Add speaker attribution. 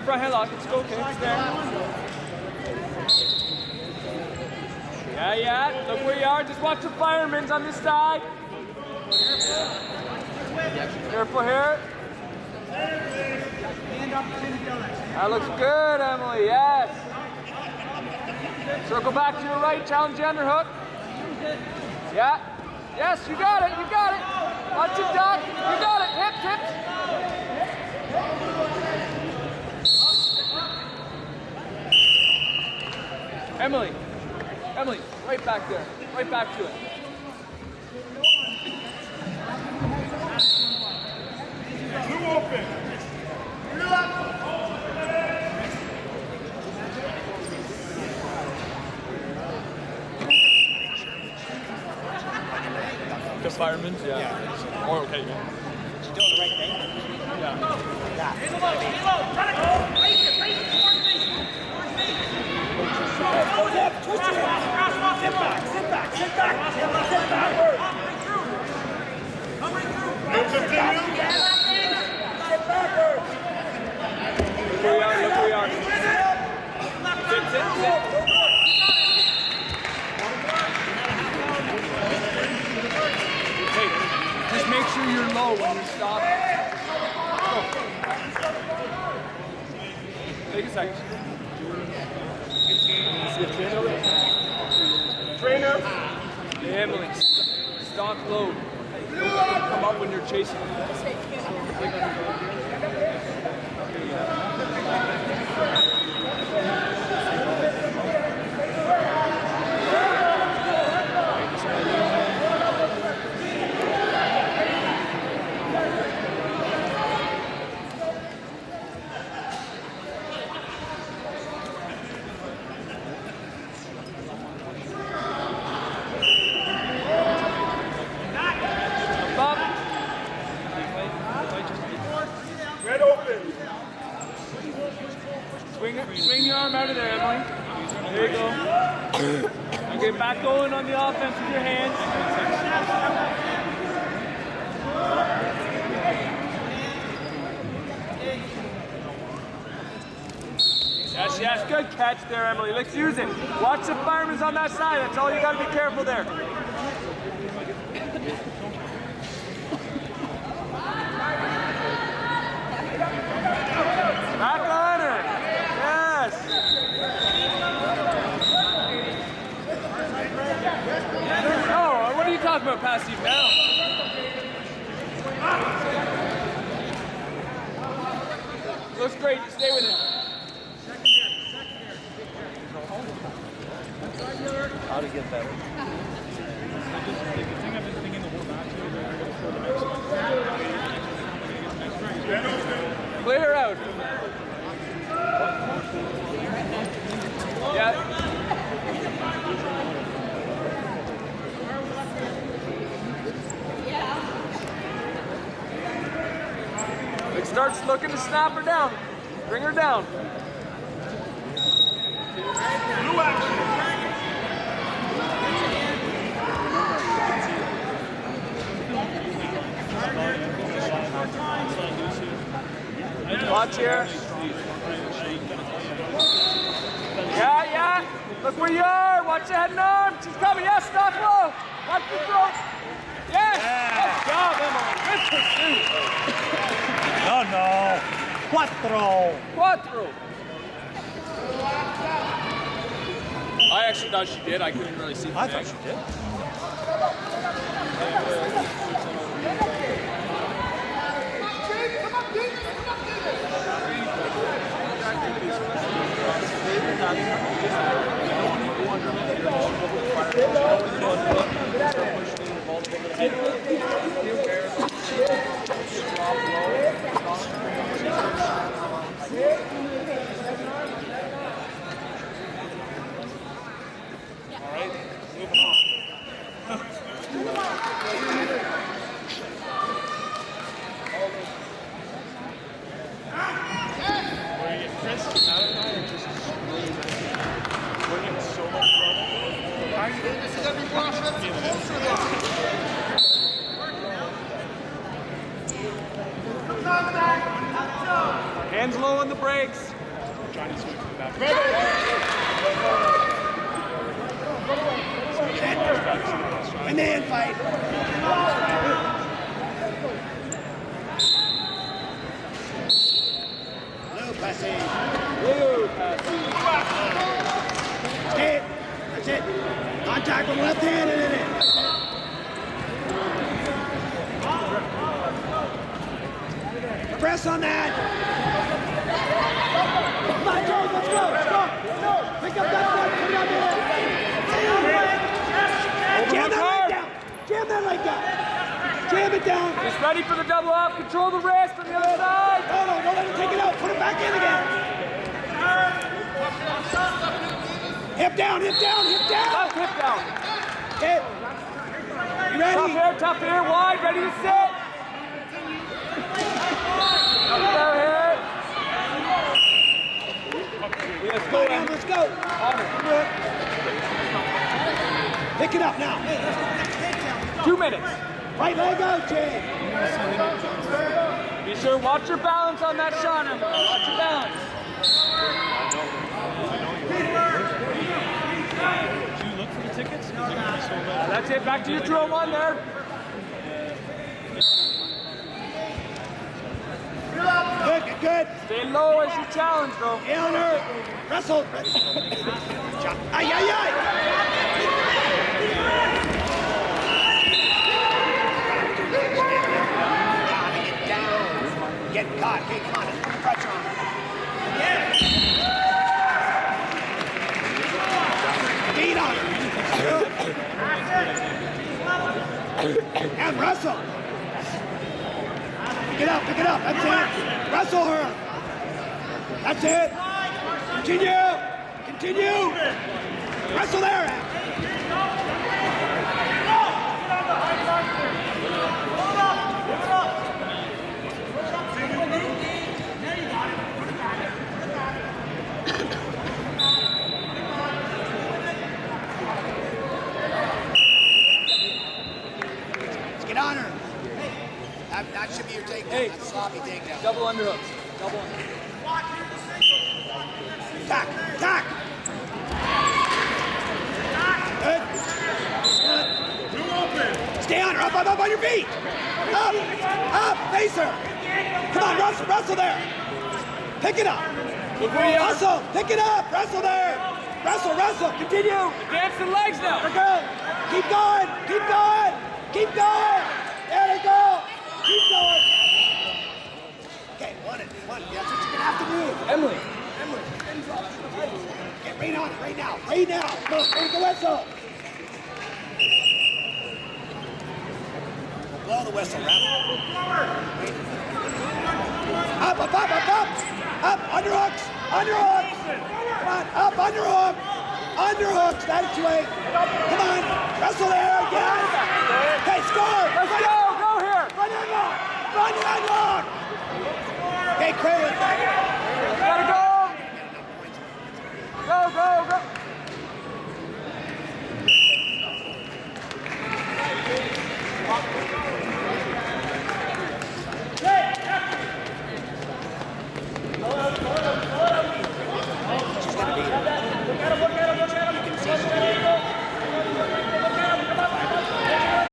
Speaker 1: front headlock. Let's go. Okay, it's there. Yeah. Look where you are. Just watch the firemen's on this side. Careful here. That looks good, Emily. Yes. Circle back to your right. Challenge the underhook. Yeah. Yes, you got it. You got it. Watch it, duck. You got it. Hips. Emily, right back there. Right back to it.
Speaker 2: Two open.
Speaker 1: The firemen? Yeah. Oh, okay, yeah.
Speaker 2: She's doing the right thing?
Speaker 1: Yeah.
Speaker 2: Try to go. Raise it. Go left. Twist it. Sit back. Sit backward. Come right through. Sit backward.
Speaker 1: Look where we are. Sit. Hey, just make sure you're low when you stop. Go. Take a second. Trainer. Emily, stock low. Don't come up when you're chasing. Swing your arm out of there, Emily. There you go. Now get back going on the offense with your hands. Yes. Good catch there, Emily. Let's use it. Watch the firemen's on that side. That's all you got to be careful there. Back on her. Yes. Oh, what are you talking about, passive now? Looks great. Just stay with it.
Speaker 3: How to get better.
Speaker 1: Clear out. Yeah. It starts looking to snap her down. Bring her down.
Speaker 2: Blue action.
Speaker 1: Watch here. Yeah. Look where you are. Watch the head and arm. She's coming. Yes, stock low. Watch the throat. Yes. Good job, Emily. Good pursuit.
Speaker 3: No.
Speaker 1: Quattro. I actually thought she did. I couldn't really see.
Speaker 3: I thought she did.
Speaker 1: Hands low on the breaks.
Speaker 2: And then fight. Blue passing.
Speaker 1: Blue passing.
Speaker 2: Stay. That's it. Contact with left hand and then in. Press on that. Come on, Joe, let's go. Let's go. Pick up that foot. Come on, man. Jam that leg down. Jam that leg down. Jam it down.
Speaker 1: Just ready for the double off. Control the wrist on the other side.
Speaker 2: No, don't let him take it out. Put it back in again. Hip down, hip down, hip down.
Speaker 1: Tough hip down.
Speaker 2: Okay. You ready?
Speaker 1: Tough here, wide, ready to sit. Tough here. Let's go,
Speaker 2: Down, let's go. Pick it up now.
Speaker 1: 2 minutes.
Speaker 2: Right leg out, Jay.
Speaker 1: Be sure, watch your balance on that shot, Emily. Watch your balance.
Speaker 4: Did you look for the tickets?
Speaker 1: That's it, back to your drill one there.
Speaker 2: Good, good.
Speaker 1: Stay low as you challenge, though.
Speaker 2: Counter. Wrestle. Ay, ay, ay. Get down. Get caught. Okay, come on. Put pressure on. Beat on her. And wrestle. Pick it up, pick it up. That's it. Wrestle her. That's it. Continue. Continue. Wrestle there. Let's get on her. That should be your takedown.
Speaker 1: Hey.
Speaker 2: That's sloppy takedown.
Speaker 1: Double underhooks. Double underhooks.
Speaker 2: Tack, tack. Good. Stay on her. Up on your feet. Up, face her. Come on, wrestle there. Pick it up. Wrestle, pick it up. Wrestle there. Wrestle. Continue.
Speaker 1: Dance the legs now.
Speaker 2: There we go. Keep going. Keep going. Keep going. There we go. Keep going. Okay, one. That's what you're gonna have to do.
Speaker 1: Emily.
Speaker 2: Get right on it, right now. Right now. Go, take the whistle. Blow the whistle, ref. Up. Up, underhooks. Come on, up, underhooks. That's way. Come on, wrestle there, yeah. Okay, score.
Speaker 1: Let's go here.
Speaker 2: Run and lock. Okay, cradle it.